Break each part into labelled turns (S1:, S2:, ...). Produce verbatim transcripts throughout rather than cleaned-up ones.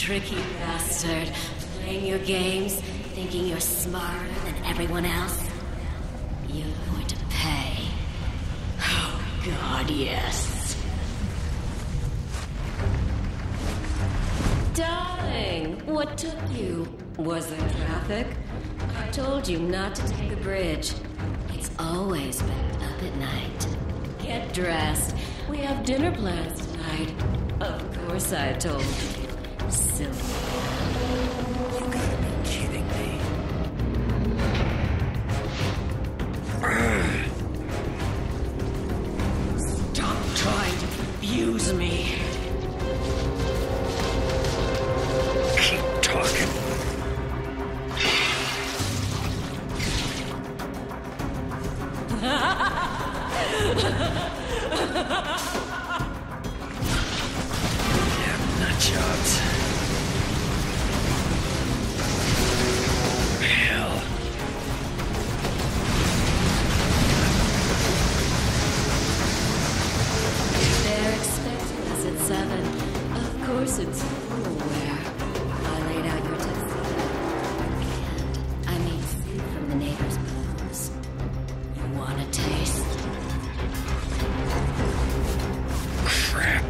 S1: Tricky bastard. Playing your games, thinking you're smarter than everyone else. You're going to pay. Oh, God, yes. Darling, what took you? Was there traffic? I told you not to take the bridge. It's always been up at night. Get dressed. We have dinner plans tonight. Of course I told you. Silly.
S2: You gotta be kidding me.
S1: Stop trying to confuse me.
S2: Keep talking. Yeah, nut jobs. Hell.
S1: They're expecting us at seven. Of course it's where I laid out your tuxedo. And I made soup from the neighbor's bones. You want a taste?
S2: Crap.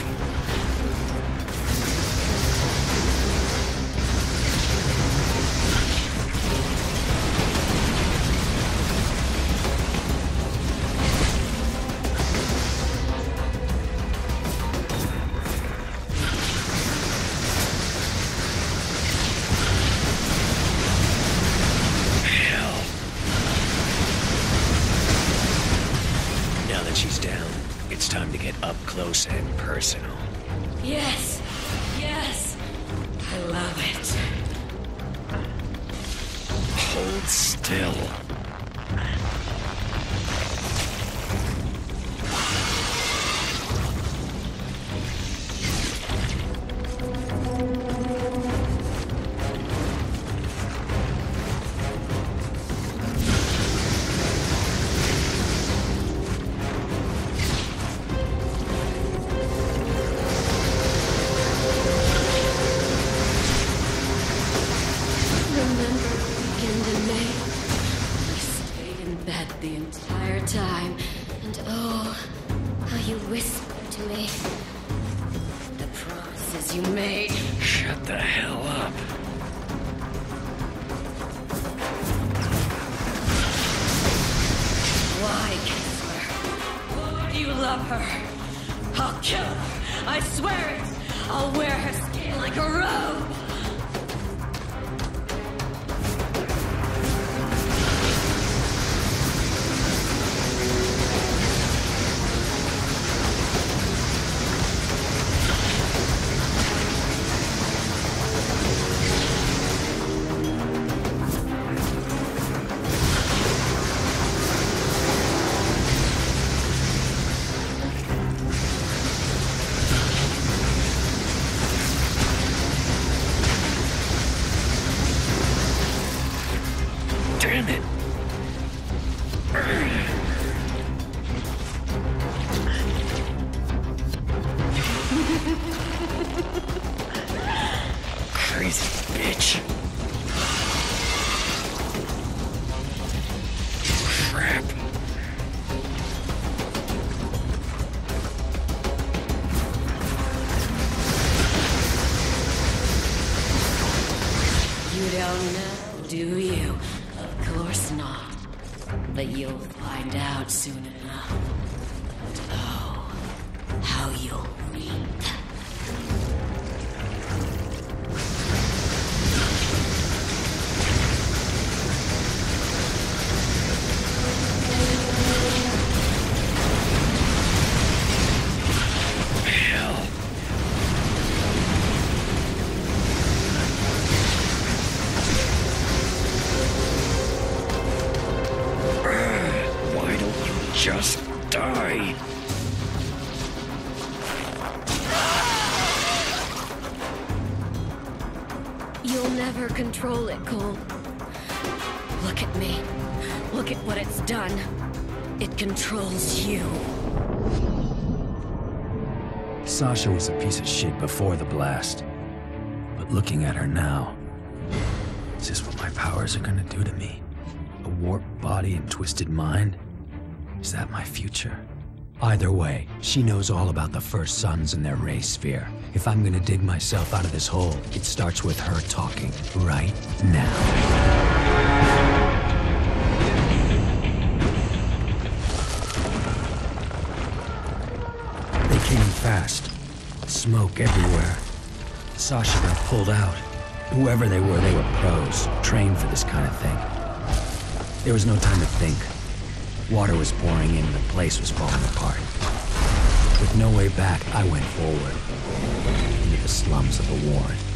S2: Now that she's down, it's time to get up close and personal.
S1: Yes, yes. I love it.
S2: Hold still.
S1: Remember weekend in May? We stayed in bed the entire time, and oh, how you whispered to me. The promises you made.
S2: Shut the hell up.
S1: Why kiss her? Why do you love her? I'll kill her. I swear it. I'll wear her skin like a robe.
S2: Damn it. Crazy bitch. Crap.
S1: You don't know, do you? Of course not. But you'll find out soon enough. And oh, how you'll reap.
S2: Hell. Why don't you just die?
S1: You'll never control it, Cole. Look at me. Look at what it's done. It controls you.
S3: Sasha was a piece of shit before the blast. But looking at her now, is this what my powers are gonna do to me? A warped body and twisted mind? Is that my future? Either way, she knows all about the First Sons and their ray sphere. If I'm gonna dig myself out of this hole, it starts with her talking right now. They came in fast. Smoke everywhere. Sasha got pulled out. Whoever they were, they were pros, trained for this kind of thing. There was no time to think. Water was pouring in and the place was falling apart. With no way back, I went forward, into the slums of the ward.